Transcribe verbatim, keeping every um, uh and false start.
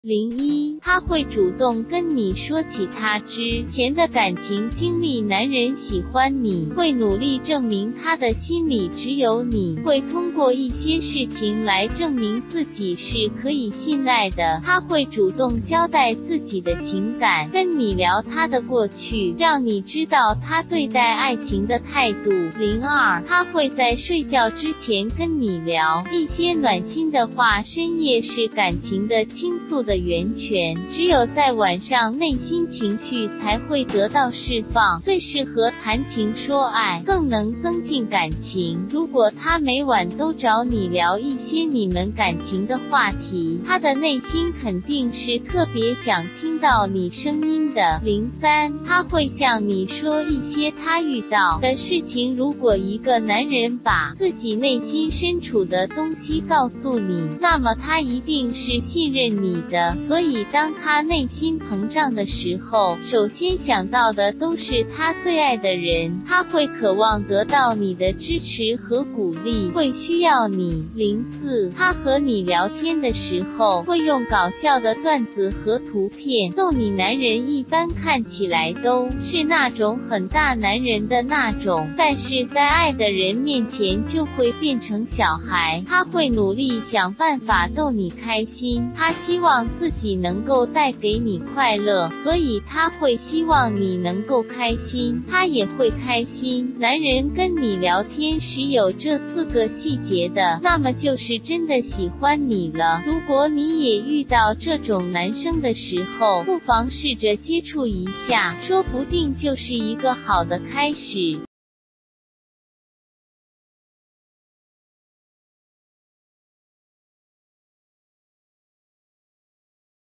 零一，他会主动跟你说起他之前的感情经历。男人喜欢你，会努力证明他的心里只有你，会通过一些事情来证明自己是可以信赖的。他会主动交代自己的情感，跟你聊他的过去，让你知道他对待爱情的态度。零二，他会在睡觉之前跟你聊一些暖心的话。深夜是感情的倾诉的源泉，只有在晚上，内心情绪才会得到释放，最适合谈情说爱，更能增进感情。如果他每晚都找你聊一些你们感情的话题，他的内心肯定是特别想听到你声音的。零三，他会向你说一些他遇到的事情。如果一个男人把自己内心深处的东西告诉你，那么他一定是信任你的。所以当他内心膨胀的时候，首先想到的都是他最爱的人，他会渴望得到你的支持和鼓励，会需要你。零四，他和你聊天的时候，会用搞笑的段子和图片逗你。男人一般看起来都是那种很大男人的那种，但是在爱的人面前就会变成小孩。他会努力想办法逗你开心，他希望自己能够带给你快乐，所以他会希望你能够开心，他也会开心。男人跟你聊天时有这四个细节的，那么就是真的喜欢你了。如果你也遇到这种男生的时候，不妨试着接触一下，说不定就是一个好的开始。